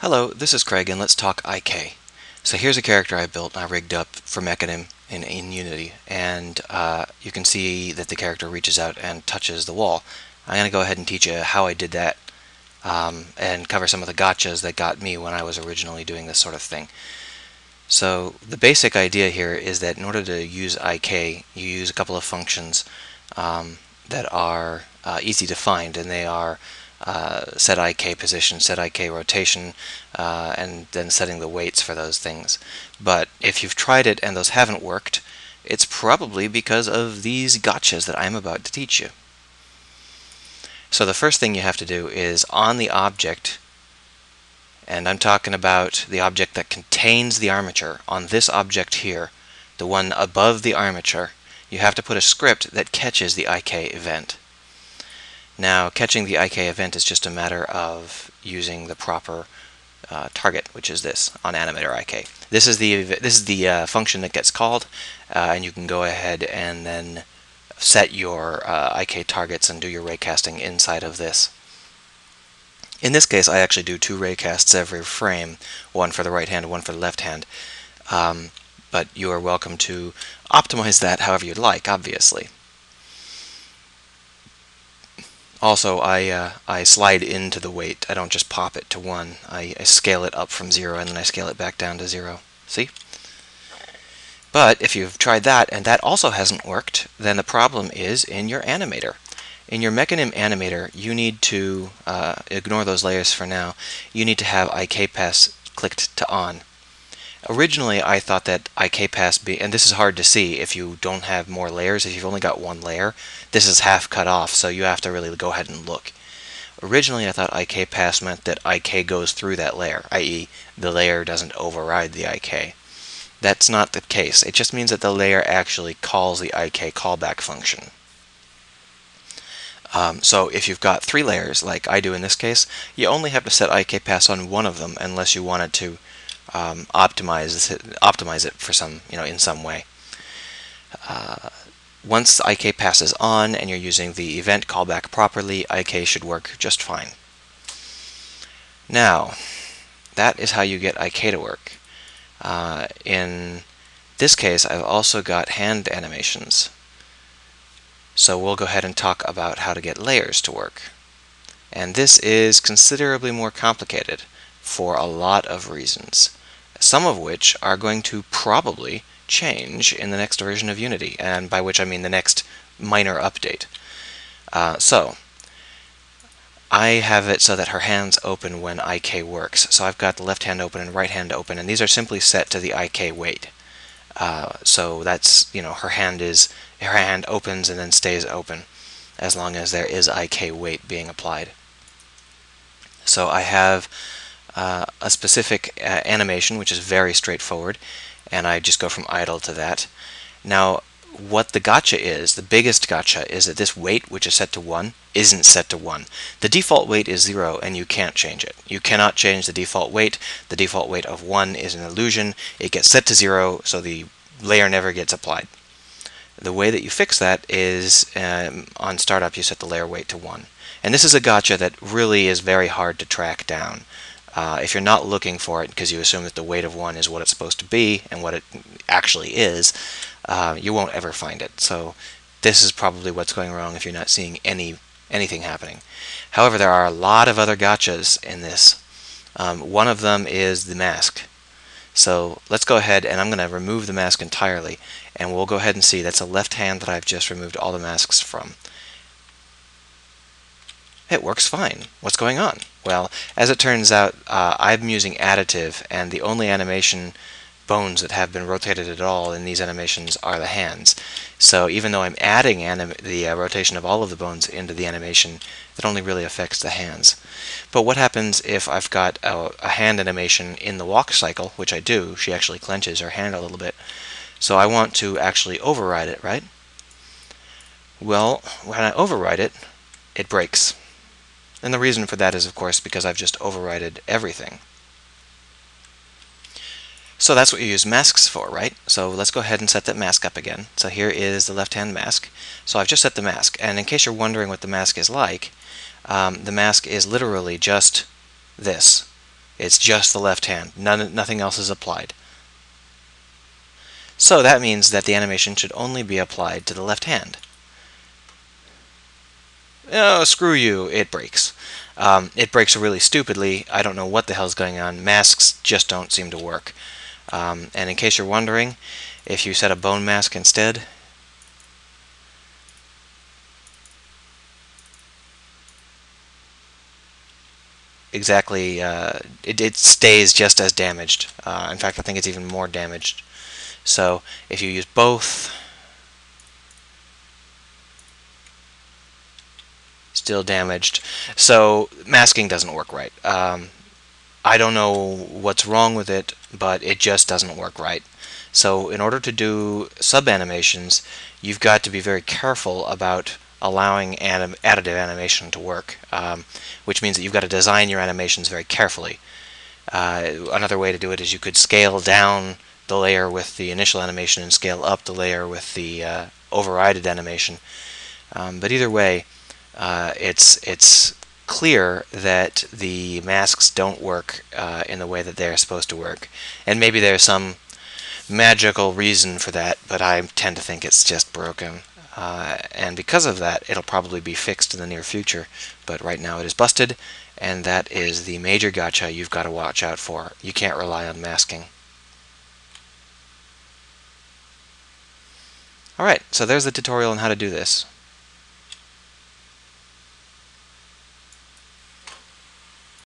Hello, this is Craig and let's talk IK. So here's a character I built and I rigged up for Mecanim in Unity, and you can see that the character reaches out and touches the wall. I'm going to go ahead and teach you how I did that and cover some of the gotchas that got me when I was originally doing this sort of thing. So the basic idea here is that in order to use IK, you use a couple of functions that are easy to find, and they are set IK position, set IK rotation, and then setting the weights for those things. But if you've tried it and those haven't worked, it's probably because of these gotchas that I'm about to teach you. So the first thing you have to do is on the object, and I'm talking about the object that contains the armature, on this object here, the one above the armature, you have to put a script that catches the IK event. Now, catching the IK event is just a matter of using the proper target, which is this on animator IK. This is the function that gets called, and you can go ahead and then set your IK targets and do your raycasting inside of this. In this case, I actually do 2 raycasts every frame, one for the right hand and one for the left hand. But you are welcome to optimize that however you'd like, obviously. Also, I slide into the weight. I don't just pop it to 1. I scale it up from 0 and then I scale it back down to 0. See? But if you've tried that and that also hasn't worked, then the problem is in your animator. In your Mecanim animator, you need to ignore those layers for now. You need to have IK pass clicked to on. Originally, I thought that IK pass and this is hard to see if you don't have more layers. If you've only got 1 layer, this is half cut off, so you have to really go ahead and look. Originally, I thought IK pass meant that IK goes through that layer, i.e., the layer doesn't override the IK. That's not the case. It just means that the layer actually calls the IK callback function. So if you've got 3 layers, like I do in this case, you only have to set IK pass on one of them unless you wanted to optimize it for some, in some way. Once IK passes on and you're using the event callback properly, IK should work just fine. Now, that is how you get IK to work. In this case, I've also got hand animations. So we'll go ahead and talk about how to get layers to work. And this is considerably more complicated for a lot of reasons, some of which are going to probably change in the next version of Unity, and by which I mean the next minor update. So I have it so that her hand's open when IK works. So I've got the left hand open and right hand open, and these are simply set to the IK weight. So that's, her hand opens and then stays open as long as there is IK weight being applied. So I have a specific animation which is very straightforward, and I just go from idle to that. Now, what the gotcha is, the biggest gotcha, is that this weight, which is set to 1, isn't set to 1. The default weight is 0, and you can't change it. You cannot change the default weight. The default weight of 1 is an illusion. It gets set to 0, so the layer never gets applied. The way that you fix that is on startup you set the layer weight to 1. And this is a gotcha that really is very hard to track down. If you're not looking for it because you assume that the weight of 1 is what it's supposed to be and what it actually is, you won't ever find it. So this is probably what's going wrong if you're not seeing anything happening. However, there are a lot of other gotchas in this. One of them is the mask. So let's go ahead and I'm going to remove the mask entirely, and we'll go ahead and see that's a left hand that I've just removed all the masks from. It works fine. What's going on? Well, as it turns out, I'm using additive, and the only animation bones that have been rotated at all in these animations are the hands. So even though I'm adding the rotation of all of the bones into the animation, that only really affects the hands. But what happens if I've got a hand animation in the walk cycle, which I do? She actually clenches her hand a little bit. So I want to actually override it, right? Well, when I override it, it breaks. And the reason for that is, of course, because I've just overridden everything. So that's what you use masks for, right? So let's go ahead and set that mask up again. So here is the left-hand mask. So I've just set the mask. And in case you're wondering what the mask is like, the mask is literally just this. It's just the left hand. Nothing else is applied. So that means that the animation should only be applied to the left hand. Oh, screw you, it breaks. It breaks really stupidly. I don't know what the hell's going on. Masks just don't seem to work. And in case you're wondering, if you set a bone mask instead, exactly, it stays just as damaged. In fact, I think it's even more damaged. So if you use both, still damaged. So masking doesn't work right. I don't know what's wrong with it, but it just doesn't work right. So in order to do sub-animations, you've got to be very careful about allowing additive animation to work, which means that you've got to design your animations very carefully. Another way to do it is you could scale down the layer with the initial animation and scale up the layer with the overrided animation. But either way, it's clear that the masks don't work in the way that they're supposed to work. And maybe there's some magical reason for that, but I tend to think it's just broken. And because of that, it'll probably be fixed in the near future. But right now it is busted, and that is the major gotcha you've got to watch out for. You can't rely on masking. Alright, so there's the tutorial on how to do this.